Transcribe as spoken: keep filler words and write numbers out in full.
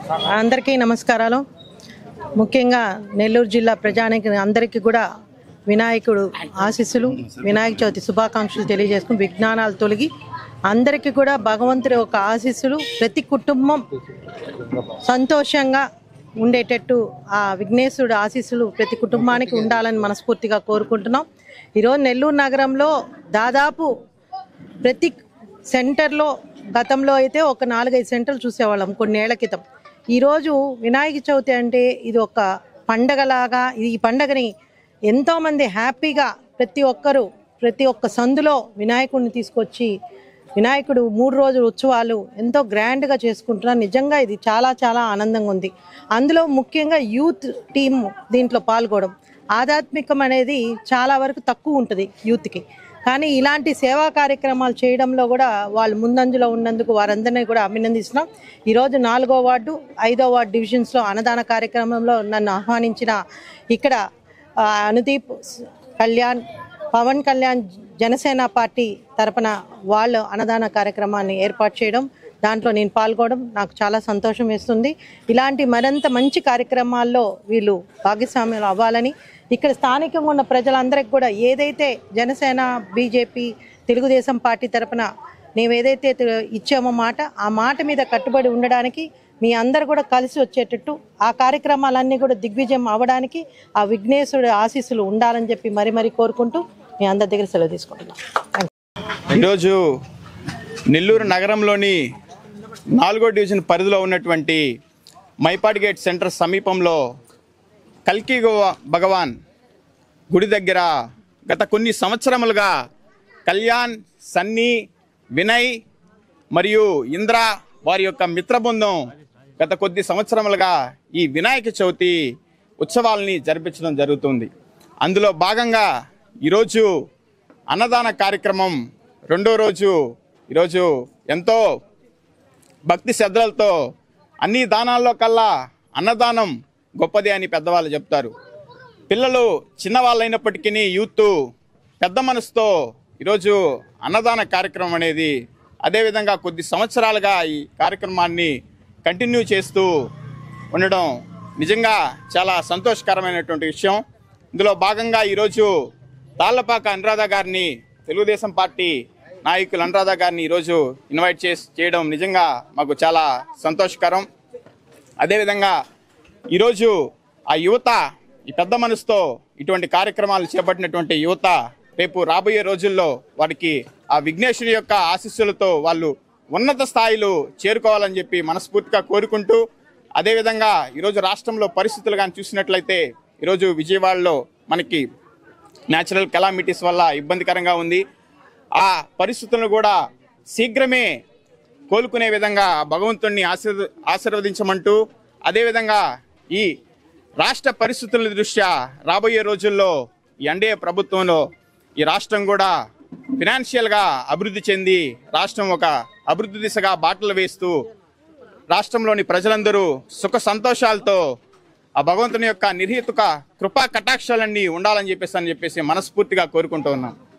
అందరికీ నమస్కారాలు. ముఖ్యంగా నెల్లూరు జిల్లా ప్రజానికి అందరికీ కూడా వినాయకుడు ఆశీస్సులు, వినాయక చవితి శుభాకాంక్షలు తెలియజేసుకుని విజ్ఞానాలు తొలగి అందరికీ కూడా భగవంతుడి యొక్క ఆశీస్సులు ప్రతి కుటుంబం సంతోషంగా ఉండేటట్టు ఆ విఘ్నేశ్వరుడు ఆశీస్సులు ప్రతి కుటుంబానికి ఉండాలని మనస్ఫూర్తిగా కోరుకుంటున్నాం. ఈరోజు నెల్లూరు నగరంలో దాదాపు ప్రతి సెంటర్లో గతంలో అయితే ఒక నాలుగైదు సెంటర్లు చూసేవాళ్ళం కొన్నేళ్ల క్రితం. ఈరోజు వినాయక చవితి అంటే ఇది ఒక పండగలాగా, ఈ పండగని ఎంతోమంది హ్యాపీగా ప్రతి ఒక్కరూ ప్రతి ఒక్క సందులో వినాయకుడిని తీసుకొచ్చి వినాయకుడు మూడు రోజుల ఉత్సవాలు ఎంతో గ్రాండ్గా చేసుకుంటున్నారు. నిజంగా ఇది చాలా చాలా ఆనందంగా ఉంది. అందులో ముఖ్యంగా యూత్ టీం దీంట్లో పాల్గొనడం, ఆధ్యాత్మికం అనేది చాలా వరకు తక్కువ ఉంటుంది యూత్కి. కానీ ఇలాంటి సేవా కార్యక్రమాలు చేయడంలో కూడా వాళ్ళు ముందంజలో ఉన్నందుకు వారందరినీ కూడా అభినందిస్తున్నాం. ఈరోజు నాలుగో వార్డు ఐదో వార్డు డివిజన్స్లో అన్నదాన కార్యక్రమంలో నన్ను ఆహ్వానించిన ఇక్కడ అనుదీప్ కళ్యాణ్, పవన్ కళ్యాణ్ జనసేన పార్టీ తరపున వాళ్ళు అన్నదాన కార్యక్రమాన్ని ఏర్పాటు చేయడం, దాంట్లో నేను పాల్గొనడం నాకు చాలా సంతోషం వేస్తుంది. ఇలాంటి మరింత మంచి కార్యక్రమాల్లో వీళ్ళు భాగస్వామ్యం అవ్వాలని ఇక్కడ స్థానికంగా ఉన్న ప్రజలందరికీ కూడా ఏదైతే జనసేన, బీజేపీ, తెలుగుదేశం పార్టీ తరపున మేము ఏదైతే ఇచ్చామో మాట, ఆ మాట మీద కట్టుబడి ఉండడానికి మీ అందరు కూడా కలిసి వచ్చేటట్టు ఆ కార్యక్రమాలన్నీ కూడా దిగ్విజయం అవ్వడానికి ఆ విఘ్నేశ్వరుడి ఆశీస్సులు ఉండాలని చెప్పి మరి మరి కోరుకుంటూ మీ అందరి దగ్గర సెలవు తీసుకుంటున్నాం. ఈరోజు నెల్లూరు నగరంలోని నాలుగో డివిజన్ పరిధిలో ఉన్నటువంటి మైపాడ్ గేట్ సెంటర్ సమీపంలో కల్కి భగవాన్ గుడి దగ్గర గత కొన్ని సంవత్సరములుగా కళ్యాణ్, సన్నీ, వినయ్ మరియు ఇంద్ర వారి యొక్క మిత్రబృందం గత కొద్ది సంవత్సరములుగా ఈ వినాయక చవితి ఉత్సవాలని జరిపించడం జరుగుతుంది. అందులో భాగంగా ఈరోజు అన్నదాన కార్యక్రమం రెండో రోజు ఈరోజు ఎంతో భక్తి శ్రద్ధలతో అన్ని దానాల్లో కల్లా అన్నదానం గొప్పది అని పెద్దవాళ్ళు చెప్తారు. పిల్లలు చిన్నవాళ్ళు అయినప్పటికీ యూత్ పెద్ద మనసుతో ఈరోజు అన్నదాన కార్యక్రమం అనేది, అదేవిధంగా కొద్ది సంవత్సరాలుగా ఈ కార్యక్రమాన్ని కంటిన్యూ చేస్తూ ఉండడం నిజంగా చాలా సంతోషకరమైనటువంటి విషయం. ఇందులో భాగంగా ఈరోజు తాళ్లపాక అనురాధ గారిని, తెలుగుదేశం పార్టీ నాయకులు అనురాధ గారిని ఈరోజు ఇన్వైట్ చేసి చేయడం నిజంగా మాకు చాలా సంతోషకరం. అదేవిధంగా ఈరోజు ఆ యువత ఈ పెద్ద మనసుతో ఇటువంటి కార్యక్రమాలు చేపట్టినటువంటి యువత రేపు రాబోయే రోజుల్లో వారికి ఆ విఘ్నేశ్వరుని యొక్క ఆశీస్సులతో వాళ్ళు ఉన్నత స్థాయిలో చేరుకోవాలని చెప్పి మనస్ఫూర్తిగా కోరుకుంటూ, అదేవిధంగా ఈరోజు రాష్ట్రంలో పరిస్థితులు కానీ చూసినట్లయితే ఈరోజు విజయవాడలో మనకి న్యాచురల్ కెలామిటీస్ వల్ల ఇబ్బందికరంగా ఉంది. ఆ పరిస్థితులను కూడా శీఘ్రమే కోలుకునే విధంగా భగవంతుణ్ణి ఆశీర్వ ఆశీర్వదించమంటూ, అదేవిధంగా ఈ రాష్ట్ర పరిస్థితుల దృష్ట్యా రాబోయే రోజుల్లో ఈ ఎన్డీఏ ప్రభుత్వంలో ఈ రాష్ట్రం కూడా ఫినాన్షియల్గా అభివృద్ధి చెంది రాష్ట్రం ఒక అభివృద్ధి దిశగా బాటలు వేస్తూ రాష్ట్రంలోని ప్రజలందరూ సుఖ సంతోషాలతో ఆ భగవంతుని యొక్క నిర్హేతుక కృపా కటాక్షాలన్నీ ఉండాలని చెప్పేసి అని చెప్పేసి మనస్ఫూర్తిగా కోరుకుంటూ ఉన్నాం.